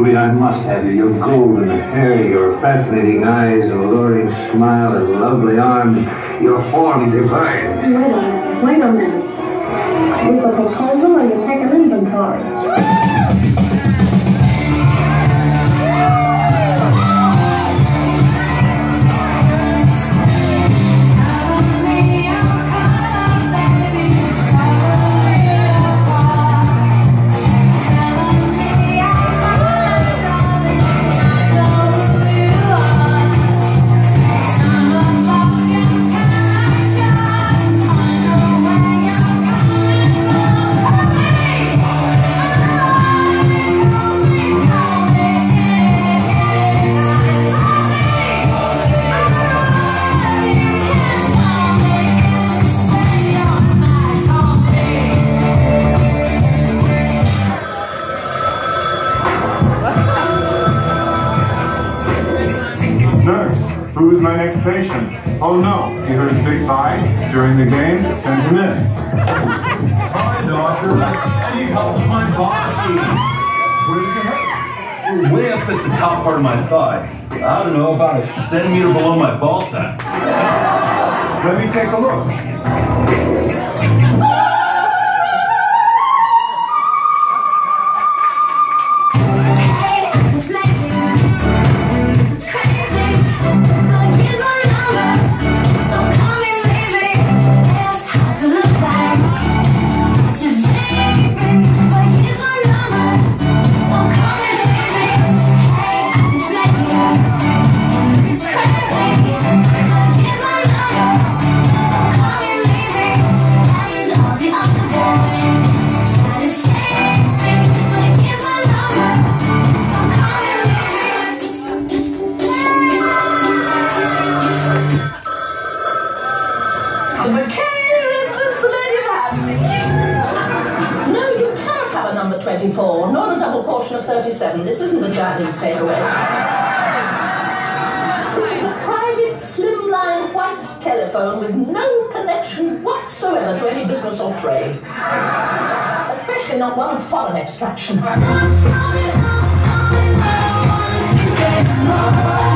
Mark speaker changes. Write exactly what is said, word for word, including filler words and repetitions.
Speaker 1: Ruby, I must have you. Your golden hair, your fascinating eyes, and alluring smile, and lovely arms, your form divine.
Speaker 2: Wait a minute. Wait a minute. Is this a proposal or you take an inventory?
Speaker 3: Who is my next patient? Oh no, he hurt his big thigh during the game. Send him in.
Speaker 4: Hi, doctor. I need help with my body.
Speaker 3: Where does it hurt?
Speaker 4: Way up at the top part of my thigh. I don't know, about a centimeter below my ball sack.
Speaker 3: Let me take a look.
Speaker 5: twenty-four, nor a double portion of thirty-seven. This isn't the Chinese takeaway. This is a private, slimline, white telephone with no connection whatsoever to any business or trade. Especially not one of foreign extraction.